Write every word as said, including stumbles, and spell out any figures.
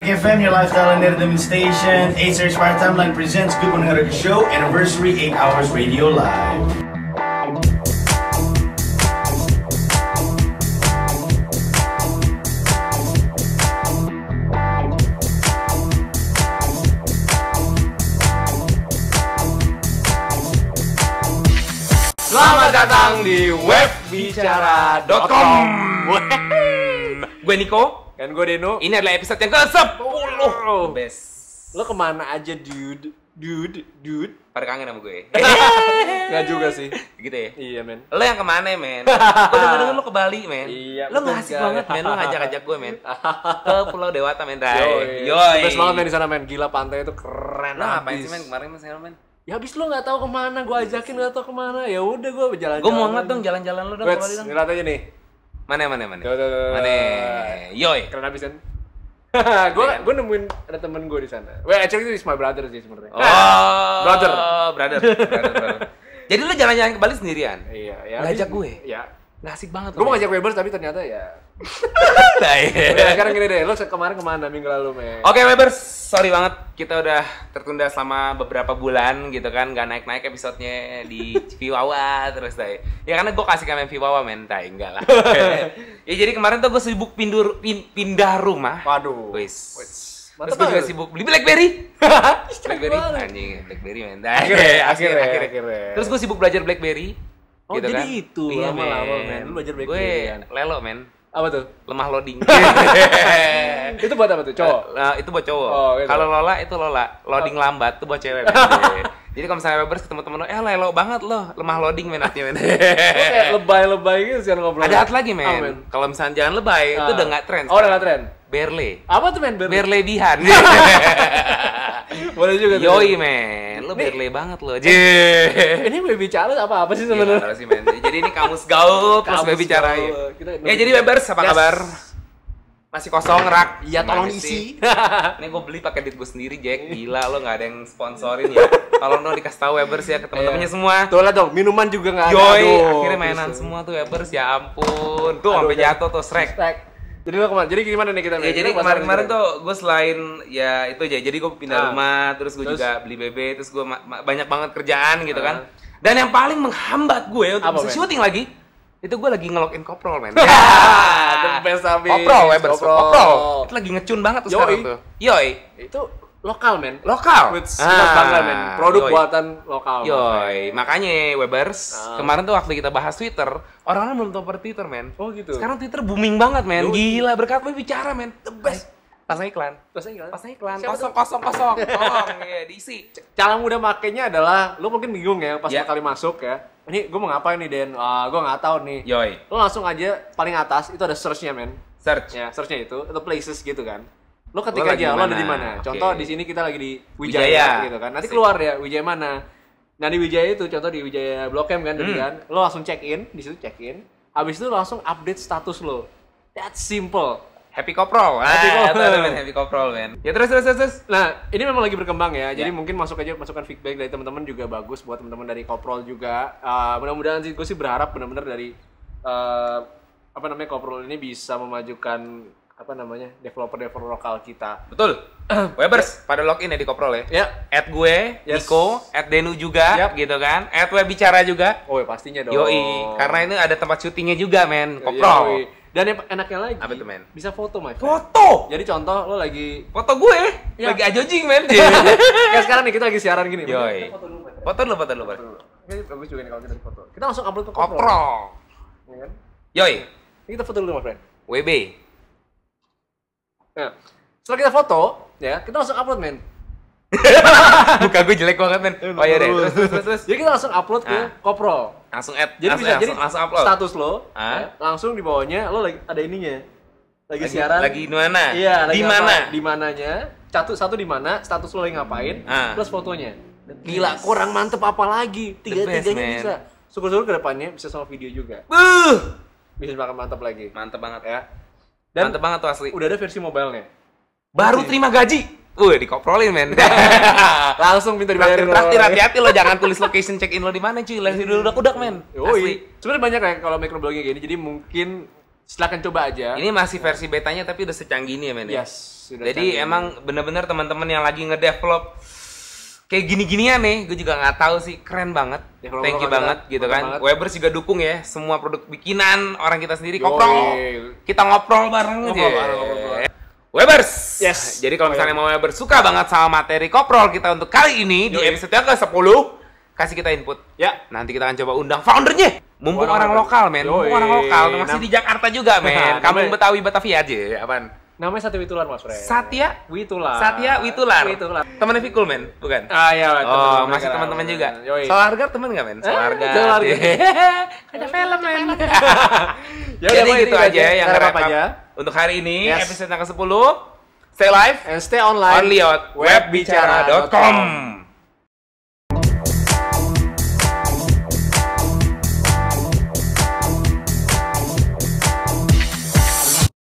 F M, your lifestyle and entertainment station. eight Series Fire Timeline presents Good Pendengar Show Anniversary eight Hours Radio Live. Selamat datang di webbicara dot com. Gue Niko Kan gue Deno. Ini adalah episode yang ke sepuluh. Best. Lo kemana aja dude? Dude, dude. Pada kangen sama gue. Nggak juga sih. Gitu ya? Iya men. Lo yang kemana men? Gue denger-denger lo ke Bali men. Iya, Lo betul nggak asik sekali. banget men. Lo ngajak-ngajak gue men. Ke Pulau Dewata men. Ray. Yoi. Yoi. Best banget men di sana men. Gila pantai itu keren. Lo ngapain abis. sih men kemarin men? Saya men. Ya abis lo nggak tahu kemana. Gue ajakin nggak tahu kemana. Ya udah gue berjalan. Gue mau ngeliat dong jalan-jalan lo dong. Wait, Ke Bali dong. lihat aja nih. Mana mana mana. Tuh, tuh, tuh. Mana? Yoi. Keren abis kan? gue gue nemuin ada temen gue di sana. Well, actually itu is my brother sih sebenarnya. Oh, brother. brother, brother, brother. Jadi lu jalan-jalan ke Bali sendirian? Iya, ya. Ngajak gue? Ya. Nggak asik banget. Gue mau ngajak Webers tapi ternyata ya. Nah, iya. Udah sekarang gini deh, lo kemarin kemana minggu lalu men? Oke Webers, sorry banget kita udah tertunda selama beberapa bulan gitu kan, nggak naik-naik episodenya di Viwawa terus deh. Ya karena gue kasih main Viwawa men, tai enggak lah. Ya jadi kemarin tuh gue sibuk pindur, pin, pindah rumah. Waduh. Wis. Mantap Terus gue juga banget. sibuk beli BlackBerry. BlackBerry, banget. anjing BlackBerry men. Akhirnya, akhirnya, akhirnya, akhirnya. Terus gue sibuk belajar BlackBerry. Oh, gitu jadi kan. itu, Iya, lama-lama, men. men. Lu belajar Gue BlackBerry, kan? lelo men. Apa tuh? Lemah loading. Itu buat apa tuh? Cowok? Nah, itu buat cowok. Oh, gitu. Kalau Lola itu Lola, loading lambat tuh buat cewek. Men. Jadi kalau misalnya Webers ketemu temen lo, eh lelo banget lo, lemah loading men artinya men. Lu kayak lebay-lebay gitu sih ngobrol. Ada hat lagi Apa, men. Kalau misalnya jangan lebay, itu Ah. udah nggak tren. Oh, udah nggak tren. Berle. Apa tuh men? Berle? Berlebihan. Boleh juga tuh. Yoi men, lo Nih. berle banget lo. Jee. Ini baby bicara apa apa sih Iya, sebenarnya? nggak tahu sih men. Jadi ini kamus gaul plus Kamus baby bicara ya. gaul. Kita- Ya jadi Webers apa Yes. kabar? Masih kosong rak? Iya, tolong Gimana isi. sih? Ini gue beli pakai duit gue sendiri Jack. Gila lo nggak ada yang sponsorin ya. Tolong dong dikasih tahu Webers ya ke temen-temennya semua. Tuh lah dong, minuman juga nggak ada. Yoi, Aduh, akhirnya mainan bisa. semua tuh Webers ya ampun. Tuh Aduh, sampai udah. jatuh tuh srek. Stack. Jadi lo kemana? Jadi gimana nih kita? Ya jadi Kita kemarin-kemarin bahas apa tuh gue selain ya itu aja. Jadi gue pindah Ah. rumah, terus gue Terus? juga beli bebek, terus gue ma- ma- banyak banget kerjaan gitu kan. Ah. Dan yang paling menghambat gue untuk Apa, bisa men? syuting lagi, itu gue lagi nge-login koprol men. The best abis. Koprol Webers, Koprol. koprol. Itu lagi ngecun banget tuh Yoi. sekarang tuh. Yoi. Itu lokal men. Lokal. With kita bangga men. Produk yoi. buatan lokal. Yoi, makanya Webers, Ah. kemarin tuh waktu kita bahas Twitter, orang-orang belum tahu per Twitter, men. Oh gitu. Sekarang Twitter booming banget, men. Yoi. Gila, berkat lo bicara, men. The best. Pasang iklan. Terus iklan. Pasang iklan. Siapa Kosong, kosong, kosong. Tolong, ya, diisi. Cara mudah makainya adalah, lu mungkin bingung ya pas Ya. kali masuk ya. Ini gue mau ngapain nih Den? Ah, gue nggak tahu nih. Yoi. Lo langsung aja paling atas itu ada search-nya men. Search. Ya, search-nya itu atau places gitu kan. Lo ketik Lo lagi aja, lo ada mana? di mana. Oke. Contoh di sini kita lagi di Wijaya, Wijaya. gitu kan. Nanti Asik. keluar ya Wijaya mana. Nah di Wijaya itu, contoh di Wijaya Blok M kan, tadi Hmm. kan. Lo langsung check in, di situ check in. Habis itu langsung update status lo. That's simple. Happy Koprol. Happy Ah, Koprol. itu ada, men. Happy Koprol, men. Ya terus, terus, terus, terus. Nah, ini memang lagi berkembang ya. Jadi Ya. mungkin masuk aja masukan feedback dari teman-teman juga bagus buat teman-teman dari Koprol juga. Uh, mudah-mudahan sih gue sih berharap benar-benar dari uh, apa namanya Koprol ini bisa memajukan apa namanya developer-developer lokal kita. Betul. Webers, pada login ya di Koprol ya. Ya. At gue, Yes. Niko, at Denu juga, Yap. gitu kan. At Webbicara juga. Oh, ya pastinya dong. Yoi, karena ini ada tempat syutingnya juga, men. Yoi. Koprol. Dan yang enaknya lagi, Apa tuh, men? bisa foto, my friend. Foto. Jadi contoh lo lagi Foto gue Ya. lagi ajojing, men. kayak sekarang nih kita lagi siaran gini. Yoi. Kita foto dulu, my friend. Foto dulu, foto dulu, foto dulu. Ini bagus juga nih kalau kita di foto. Kita langsung upload ke Koprol. Koprol. Ya kan? Yoi. Ini kita foto dulu, my friend. W B. Nah, setelah kita foto, ya, kita langsung upload, men. Muka gue jelek banget, men. Oh iya deh. Terus, terus, terus, terus. Jadi kita langsung upload ke Ah. Koprol. Langsung add. Jadi langsung, bisa langsung, jadi langsung upload. status lo, Ah. ya, langsung di bawahnya lo lagi ada ininya. Lagi, Lagi- siaran. lagi di mana? Iya, lagi Di ngapain. mana? Di mananya? Satu satu di mana? Status lo lagi ngapain? Ah. Plus fotonya. The Gila, best. kurang mantep apa lagi? The best, Tiga-tiganya man. bisa. Syukur-syukur ke depannya bisa sama video juga. Buh. Bisa makan mantep lagi. Mantep banget. Ya. Dan Mantep banget tuh asli. udah ada versi mobilenya. Baru Asli. terima gaji. Wih, dikoprolin, men. Langsung minta dibayarin. Traktir, hati-hati lo, jangan tulis location check in lo di mana, cuy. Langsung udah udak-udak, men. Yoi. Sebenarnya banyak ya kalau microblogging kayak gini. Jadi mungkin Silakan coba aja. Ini masih versi betanya tapi udah secanggih ini ya men. ya? Yes, sudah Jadi canggih. emang bener-bener teman-teman yang lagi ngedevelop kayak gini-ginian nih, gue juga nggak tahu sih, keren banget. Developer Thank you kita, banget gitu mantap kan. banget. Webers juga dukung ya semua produk bikinan orang kita sendiri. Yoi. Koprol, kita ngoprol bareng aja. Ngoprol bareng, ngoprol bareng. Webers. Yes. Jadi kalau Oh, misalnya iya. mau Webers suka banget sama materi Koprol kita untuk kali ini di Yoi. episode yang ke sepuluh, kasih kita input. Ya. Nanti kita akan coba undang foundernya. Mumpung orang, Orang- lokal men, mumpung Yoi. orang lokal, masih Nam- di Jakarta juga men. Kampung Namanya- Betawi Batavia aja, apaan? Namanya Sati Witular Mas Fred. Satya Witular. Satya Witular. Witular. Temennya Fikul men, bukan? Ah iya, Oh, teman-teman masih mereka. teman-teman juga. Yoi. Soal harga temen nggak men? Soal Eh, harga. soal harga. Ada film men. Ya udah, Jadi pokoknya gitu itu aja yang Cara wrap apa up aja. untuk hari ini Yes. episode yang ke sepuluh. Stay live And stay online. only on webbicara dot com.